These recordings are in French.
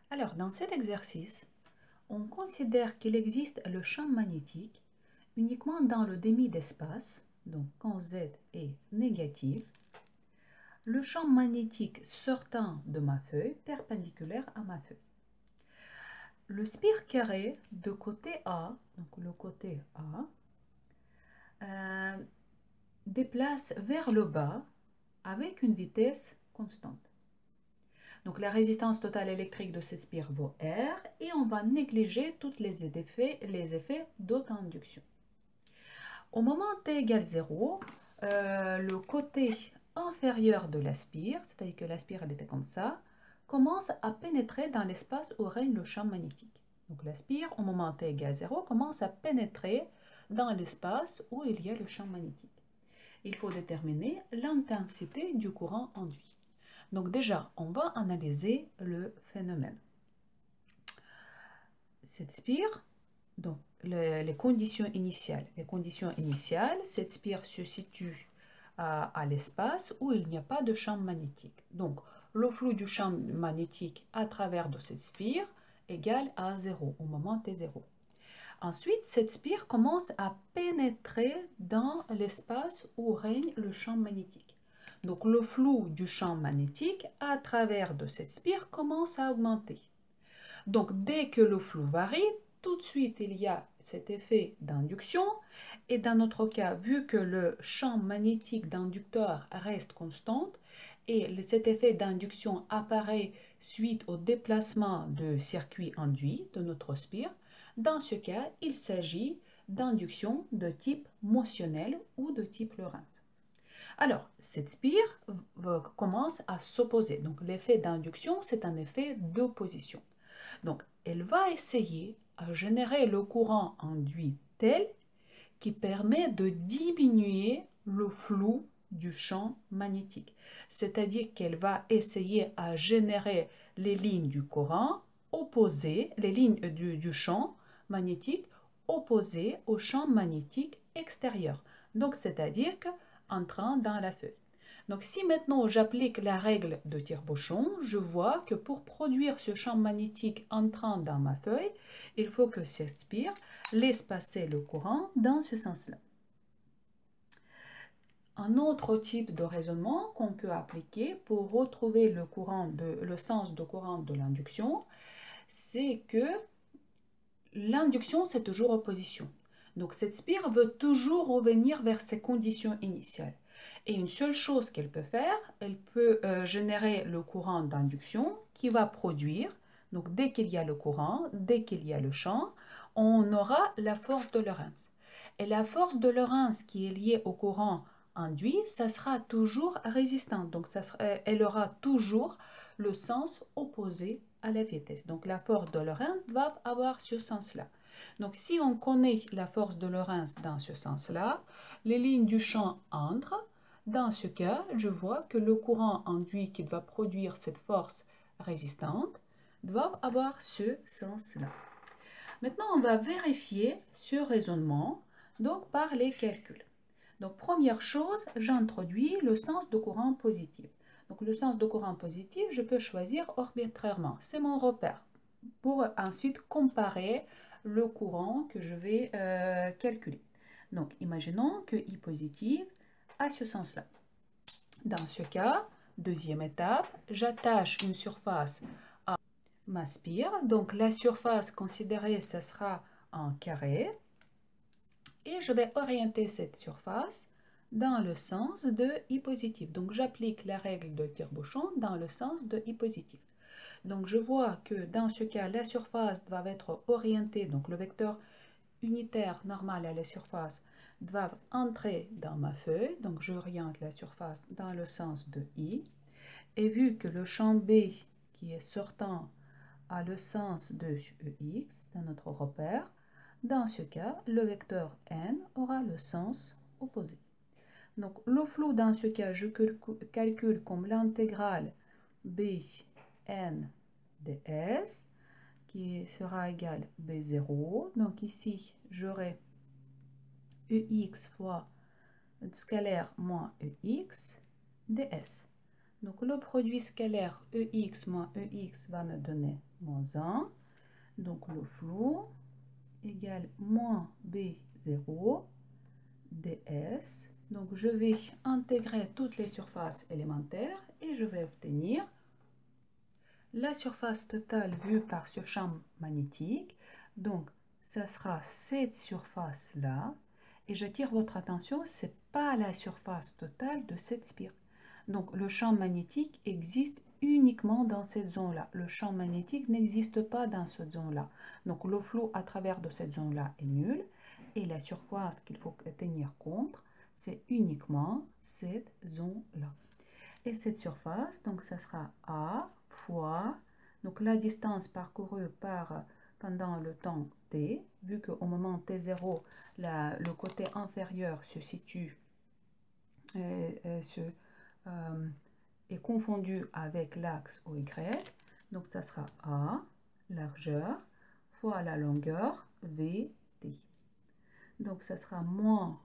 Alors, dans cet exercice, on considère qu'il existe le champ magnétique uniquement dans le demi d'espace, donc quand Z est négatif, le champ magnétique sortant de ma feuille perpendiculaire à ma feuille. Le spire carré de côté A, donc le côté A, déplace vers le bas avec une vitesse constante. Donc la résistance totale électrique de cette spire vaut R et on va négliger tous les effets d'auto-induction. Au moment t égale 0, le côté inférieur de la spire, c'est-à-dire que la spire elle était comme ça, commence à pénétrer dans l'espace où règne le champ magnétique. Donc la spire, au moment t égale 0, commence à pénétrer dans l'espace où il y a le champ magnétique. Il faut déterminer l'intensité du courant induit. Donc déjà, on va analyser le phénomène. Cette spire, donc les conditions initiales. Les conditions initiales, cette spire se situe à l'espace où il n'y a pas de champ magnétique. Donc le flux du champ magnétique à travers de cette spire égale à 0 au moment t0. Ensuite, cette spire commence à pénétrer dans l'espace où règne le champ magnétique. Donc le flux du champ magnétique à travers de cette spire commence à augmenter. Donc dès que le flux varie, tout de suite il y a cet effet d'induction. Et dans notre cas, vu que le champ magnétique d'inducteur reste constant, et cet effet d'induction apparaît suite au déplacement de circuit induit de notre spire, dans ce cas, il s'agit d'induction de type motionnel ou de type Lorentz. Alors, cette spire commence à s'opposer. Donc, l'effet d'induction, c'est un effet d'opposition. Donc, elle va essayer à générer le courant induit tel qui permet de diminuer le flux du champ magnétique. C'est-à-dire qu'elle va essayer à générer les lignes du courant opposées, les lignes du champ magnétique opposées au champ magnétique extérieur. Donc, c'est-à-dire qu'entrant dans la feuille. Donc, si maintenant j'applique la règle de tire-bouchon, je vois que pour produire ce champ magnétique entrant dans ma feuille, il faut que cette spire laisse passer le courant dans ce sens-là. Un autre type de raisonnement qu'on peut appliquer pour retrouver le sens de courant de l'induction, c'est que l'induction, c'est toujours opposition. Donc cette spire veut toujours revenir vers ses conditions initiales. Et une seule chose qu'elle peut faire, elle peut générer le courant d'induction qui va produire, donc dès qu'il y a le courant, dès qu'il y a le champ, on aura la force de Lorentz. Et la force de Lorentz qui est liée au courant induit, ça sera toujours résistant. Donc elle aura toujours le sens opposé à la vitesse. Donc la force de Lorentz va avoir ce sens-là. Donc si on connaît la force de Lorentz dans ce sens-là, les lignes du champ entrent. Dans ce cas, je vois que le courant induit qui va produire cette force résistante doit avoir ce sens-là. Maintenant, on va vérifier ce raisonnement donc par les calculs. Donc première chose, j'introduis le sens de courant positif. Donc le sens de courant positif, je peux choisir arbitrairement. C'est mon repère pour ensuite comparer le courant que je vais calculer. Donc imaginons que I positive a ce sens-là. Dans ce cas, deuxième étape, j'attache une surface à ma spire. Donc la surface considérée, ce sera un carré. Et je vais orienter cette surface dans le sens de I positif. Donc j'applique la règle de tire-bouchon dans le sens de I positif. Donc je vois que dans ce cas, la surface va être orientée, donc le vecteur unitaire normal à la surface doit entrer dans ma feuille. Donc j'oriente la surface dans le sens de I. Et vu que le champ B qui est sortant a le sens de EX dans notre repère, dans ce cas, le vecteur n aura le sens opposé. Donc le flux dans ce cas, je calcule comme l'intégrale Bn ds qui sera égal B0. Donc ici, j'aurai EX fois scalaire moins EX ds. Donc le produit scalaire EX moins EX va me donner moins 1. Donc le flou égale moins B0 ds. Donc je vais intégrer toutes les surfaces élémentaires et je vais obtenir la surface totale vue par ce champ magnétique. Donc ça sera cette surface-là. Et j'attire votre attention, ce n'est pas la surface totale de cette spire. Donc le champ magnétique existe uniquement dans cette zone-là. Le champ magnétique n'existe pas dans cette zone-là. Donc le flou à travers de cette zone-là est nul. Et la surface qu'il faut tenir compte, c'est uniquement cette zone-là. Et cette surface, donc ça sera A fois donc la distance parcourue pendant le temps t, vu qu'au moment t0, le côté inférieur se situe est confondu avec l'axe OY. Donc ça sera A, largeur, fois la longueur VT. Donc ça sera moins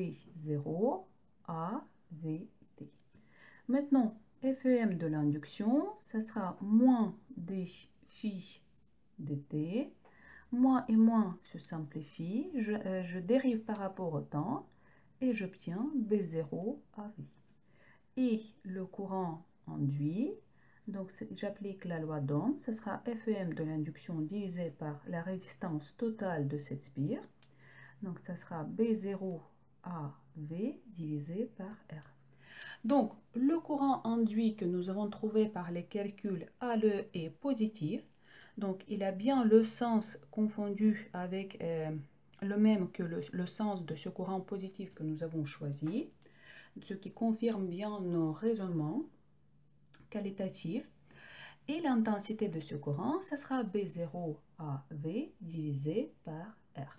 B0 AVT. Maintenant, FEM de l'induction, ça sera moins D phi dt. Moins et moins se simplifie. Je dérive par rapport au temps et j'obtiens B0 AV. Et le courant induit, donc j'applique la loi d'Ohm, ce sera FEM de l'induction divisé par la résistance totale de cette spire. Donc ça sera B0 AV divisé par R. Donc le courant induit que nous avons trouvé par les calculs ALE est positif. Donc il a bien le sens confondu avec le même que le sens de ce courant positif que nous avons choisi, ce qui confirme bien nos raisonnements qualitatifs. Et l'intensité de ce courant, ça sera B0AV divisé par R.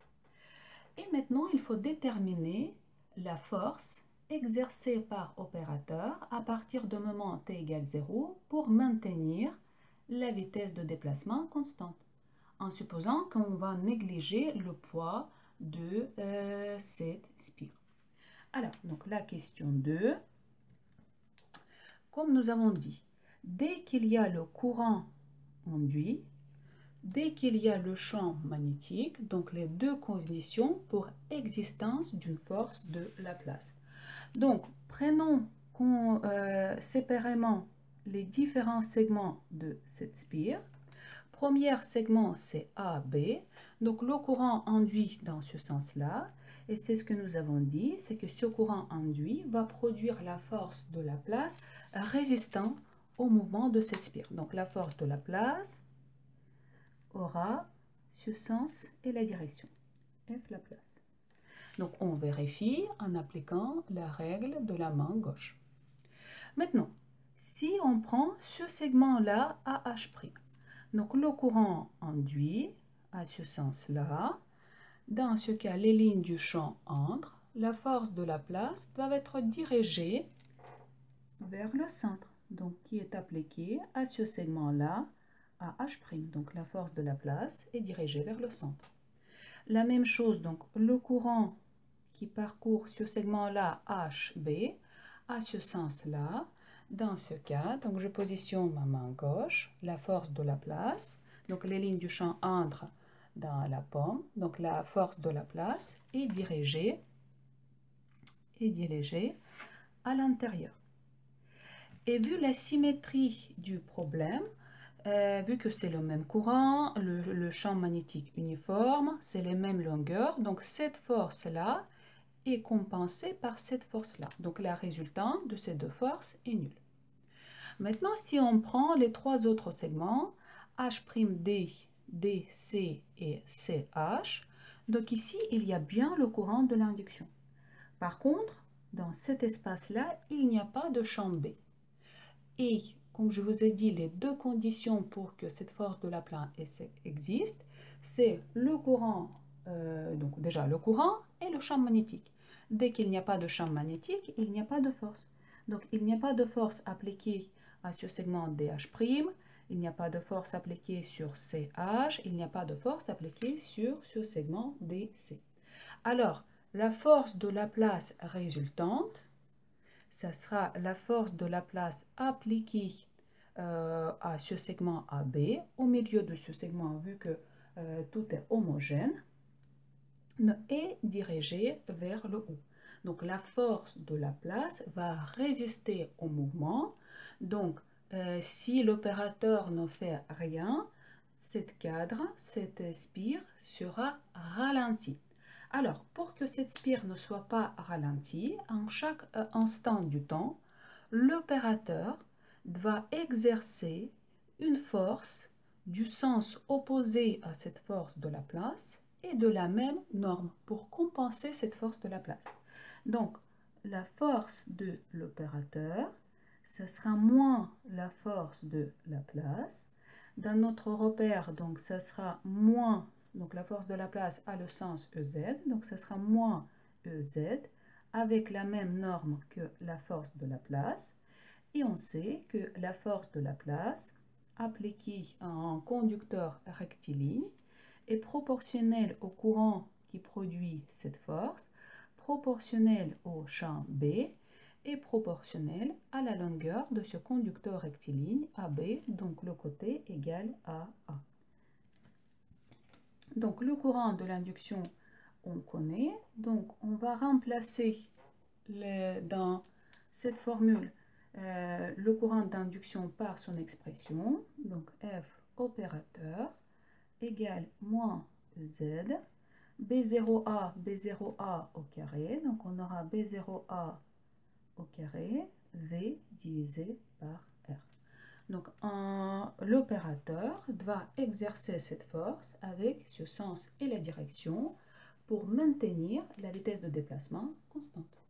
Et maintenant, il faut déterminer la force exercée par opérateur à partir du moment t égale 0 pour maintenir la vitesse de déplacement constante, en supposant qu'on va négliger le poids de cette spire. Alors, donc la question 2, comme nous avons dit, dès qu'il y a le courant induit, dès qu'il y a le champ magnétique, donc les deux conditions pour existence d'une force de Laplace. Donc, prenons séparément les différents segments de cette spire. Premier segment, c'est AB. Donc, le courant induit dans ce sens-là. Et c'est ce que nous avons dit, c'est que ce courant induit va produire la force de Laplace résistant au mouvement de cette spire. Donc, la force de Laplace aura ce sens et la direction, F Laplace. Donc, on vérifie en appliquant la règle de la main gauche. Maintenant, si on prend ce segment-là à H', donc le courant induit à ce sens-là, dans ce cas, les lignes du champ entrent, la force de Laplace va être dirigée vers le centre, donc qui est appliquée à ce segment-là, à H'. Donc la force de Laplace est dirigée vers le centre. La même chose, donc le courant qui parcourt ce segment-là HB à ce sens-là. Dans ce cas, donc je positionne ma main gauche, la force de Laplace, donc les lignes du champ entrent dans la pomme, donc la force de Laplace est dirigée à l'intérieur. Et vu la symétrie du problème, vu que c'est le même courant, le champ magnétique uniforme, c'est les mêmes longueurs, donc cette force-là est compensée par cette force-là. Donc la résultante de ces deux forces est nulle. Maintenant, si on prend les trois autres segments, H'D, DC et CH, donc ici, il y a bien le courant de l'induction. Par contre, dans cet espace-là, il n'y a pas de champ B. Et comme je vous ai dit, les deux conditions pour que cette force de Laplace existe, c'est le courant, donc déjà le courant et le champ magnétique. Dès qu'il n'y a pas de champ magnétique, il n'y a pas de force. Donc il n'y a pas de force appliquée à ce segment DH', il n'y a pas de force appliquée sur CH, il n'y a pas de force appliquée sur ce segment DC. Alors, la force de Laplace résultante, ça sera la force de Laplace appliquée à ce segment AB, au milieu de ce segment, vu que tout est homogène, est dirigée vers le haut. Donc la force de Laplace va résister au mouvement. Donc si l'opérateur ne fait rien, cette cadre, cette spire sera ralentie. Alors, pour que cette spire ne soit pas ralentie, en chaque instant du temps, l'opérateur va exercer une force du sens opposé à cette force de Laplace et de la même norme pour compenser cette force de Laplace. Donc, la force de l'opérateur, ça sera moins la force de Laplace. Dans notre repère, donc, ça sera moins, donc la force de Laplace a le sens EZ, donc ça sera moins EZ avec la même norme que la force de Laplace. Et on sait que la force de Laplace appliquée à un conducteur rectiligne est proportionnelle au courant qui produit cette force, proportionnelle au champ B et proportionnelle à la longueur de ce conducteur rectiligne AB, donc le côté égal à A. Donc le courant de l'induction, on connaît, donc on va remplacer dans cette formule le courant d'induction par son expression, donc F opérateur égale moins Z, B0A au carré, donc on aura B0A au carré, V divisé par R. Donc l'opérateur doit exercer cette force avec ce sens et la direction pour maintenir la vitesse de déplacement constante.